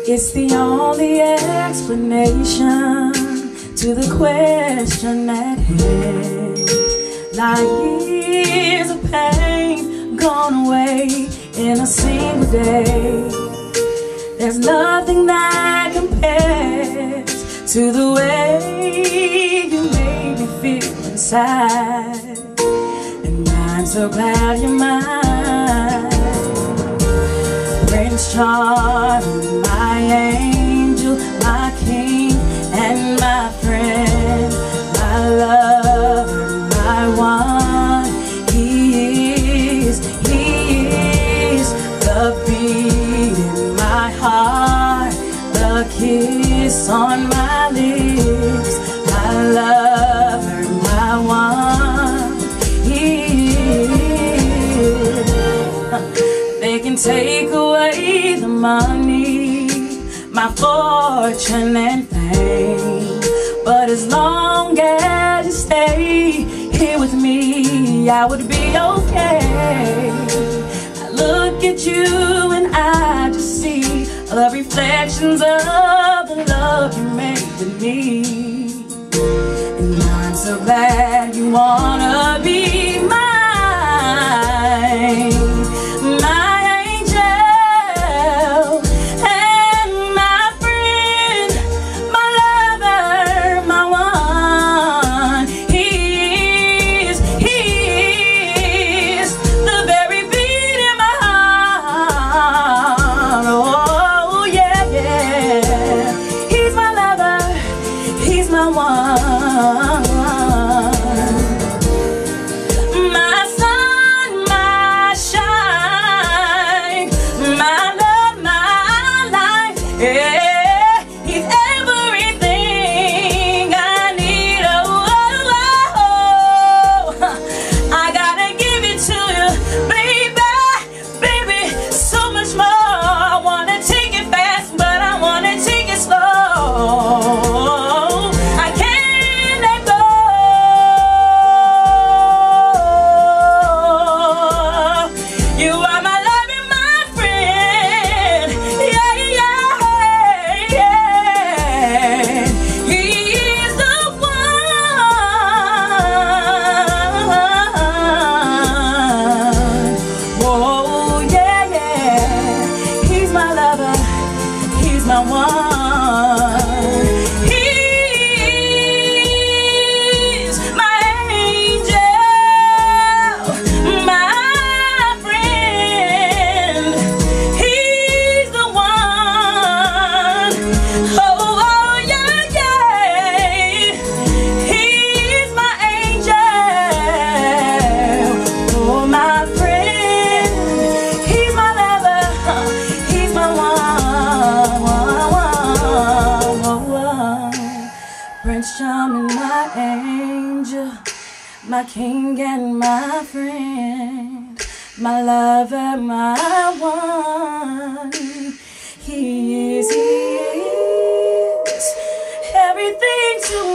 It's the only explanation to the question at hand. Like years of pain gone away in a single day. There's nothing that compares to the way you made me feel inside. And I'm so glad you're mine. Prince Charming, my angel, my king and my friend, my lover, my one. He is the beat in my heart, the kiss on my lips, my lover, my one. He is. They can take away the money, my fortune and fame, but as long as you stay here with me, I would be okay. I look at you and I just see the reflections of the love you made with me. And I'm so glad you wanna be mine. Prince Charming, my angel, my king and my friend, my lover, my one. He is everything to